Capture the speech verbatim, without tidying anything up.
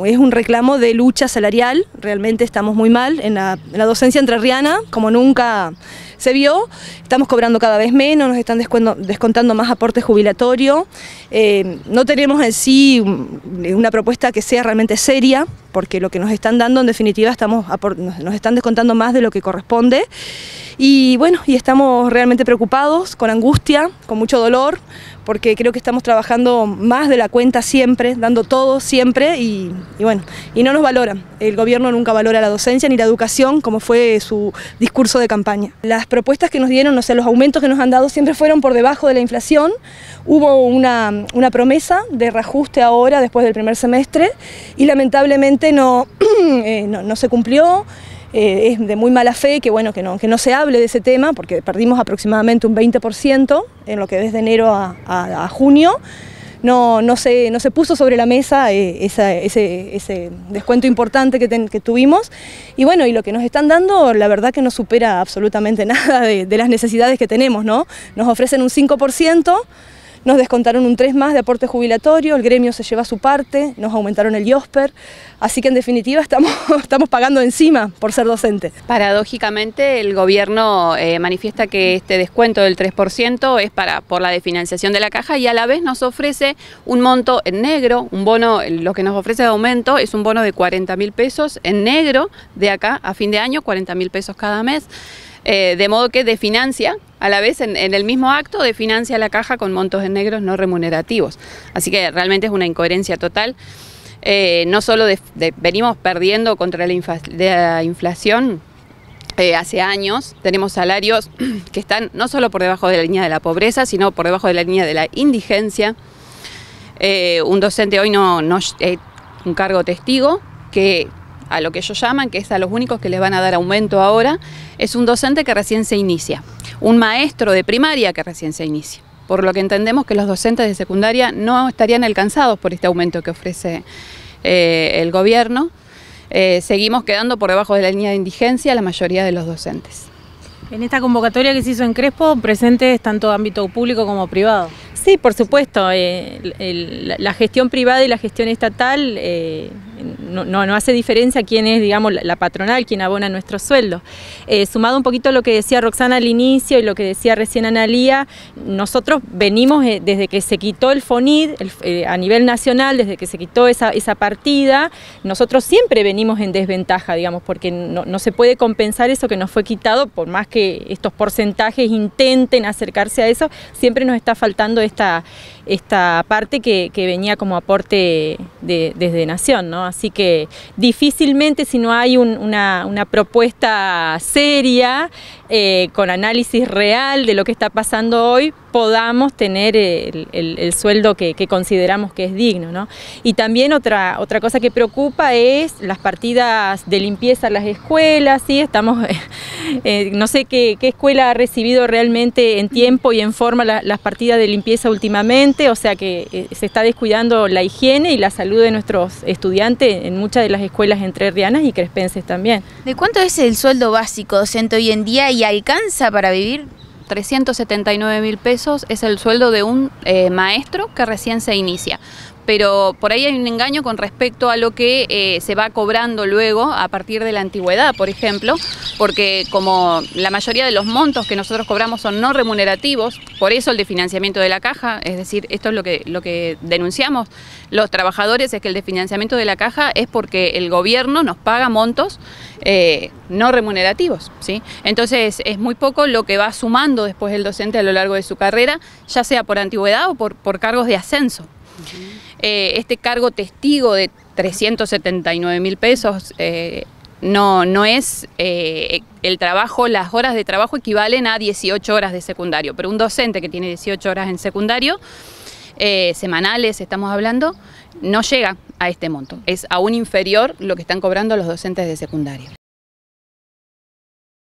es un reclamo de lucha salarial. Realmente estamos muy mal en la, en la docencia entrerriana, como nunca se vio. Estamos cobrando cada vez menos, nos están descontando más aporte jubilatorio. Eh, no tenemos en sí una propuesta que sea realmente seria, porque lo que nos están dando en definitiva estamos nos están descontando más de lo que corresponde. Y bueno, y estamos realmente preocupados, con angustia, con mucho dolor, porque creo que estamos trabajando más de la cuenta siempre, dando todo siempre y, y bueno, y no nos valoran. El gobierno nunca valora la docencia ni la educación, como fue su discurso de campaña. Las propuestas que nos dieron, o sea, los aumentos que nos han dado siempre fueron por debajo de la inflación. Hubo una, una promesa de reajuste ahora, después del primer semestre, y lamentablemente no, eh, no, no se cumplió. Eh, es de muy mala fe que, bueno, que, no, que no se hable de ese tema, porque perdimos aproximadamente un veinte por ciento en lo que es de enero a, a, a junio. No, no, se, no se puso sobre la mesa eh, esa, ese, ese descuento importante que, ten, que tuvimos. Y bueno, y lo que nos están dando, la verdad que no supera absolutamente nada de, de las necesidades que tenemos, ¿no? Nos ofrecen un cinco por ciento. Nos descontaron un tres más de aporte jubilatorio, el gremio se lleva su parte, nos aumentaron el IOSPER, así que en definitiva estamos, estamos pagando encima por ser docente. Paradójicamente el gobierno eh, manifiesta que este descuento del tres por ciento es para, por la desfinanciación de la caja y a la vez nos ofrece un monto en negro, un bono, lo que nos ofrece de aumento es un bono de cuarenta mil pesos en negro de acá a fin de año, cuarenta mil pesos cada mes. Eh, de modo que desfinancia, a la vez en, en el mismo acto, desfinancia la caja con montos en negros no remunerativos. Así que realmente es una incoherencia total. Eh, no solo de, de, venimos perdiendo contra la, infla, de la inflación eh, hace años, tenemos salarios que están no solo por debajo de la línea de la pobreza, sino por debajo de la línea de la indigencia. Eh, un docente hoy no, no eh, un cargo testigo que a lo que ellos llaman, que es a los únicos que les van a dar aumento ahora, es un docente que recién se inicia, un maestro de primaria que recién se inicia. Por lo que entendemos que los docentes de secundaria no estarían alcanzados por este aumento que ofrece eh, el gobierno. Eh, seguimos quedando por debajo de la línea de indigencia la mayoría de los docentes. En esta convocatoria que se hizo en Crespo, presentes tanto ámbito público como privado. Sí, por supuesto. Eh, el, el, la gestión privada y la gestión estatal eh, no, no, no hace diferencia quién es, digamos, la, la patronal, quien abona nuestros sueldos. Eh, sumado un poquito a lo que decía Roxana al inicio y lo que decía recién Analía, nosotros venimos eh, desde que se quitó el FONID el, eh, a nivel nacional, desde que se quitó esa, esa partida, nosotros siempre venimos en desventaja, digamos, porque no, no se puede compensar eso que nos fue quitado, por más que estos porcentajes intenten acercarse a eso, siempre nos está faltando esta, esta parte que, que venía como aporte de, desde Nación, ¿no? Así que difícilmente, si no hay un, una, una propuesta seria, eh, con análisis real de lo que está pasando hoy, podamos tener el, el, el sueldo que, que consideramos que es digno, ¿no? Y también otra, otra cosa que preocupa es las partidas de limpieza en las escuelas, ¿sí? Estamos, eh, no sé qué, qué escuela ha recibido realmente en tiempo y en forma la, las partidas de limpieza últimamente, o sea que eh, se está descuidando la higiene y la salud de nuestros estudiantes en muchas de las escuelas entrerrianas y crespenses también. ¿De cuánto es el sueldo básico docente hoy en día y alcanza para vivir? trescientos setenta y nueve mil pesos es el sueldo de un eh, maestro que recién se inicia. Pero por ahí hay un engaño con respecto a lo que eh, se va cobrando luego a partir de la antigüedad, por ejemplo, porque como la mayoría de los montos que nosotros cobramos son no remunerativos, por eso el desfinanciamiento de la caja, es decir, esto es lo que, lo que denunciamos los trabajadores, es que el desfinanciamiento de la caja es porque el gobierno nos paga montos eh, no remunerativos, ¿sí? Entonces es muy poco lo que va sumando después el docente a lo largo de su carrera, ya sea por antigüedad o por, por cargos de ascenso. Uh-huh. Eh, este cargo testigo de trescientos setenta y nueve mil pesos eh, no, no es eh, el trabajo, las horas de trabajo equivalen a dieciocho horas de secundario, pero un docente que tiene dieciocho horas en secundario, eh, semanales estamos hablando, no llega a este monto, es aún inferior lo que están cobrando los docentes de secundario.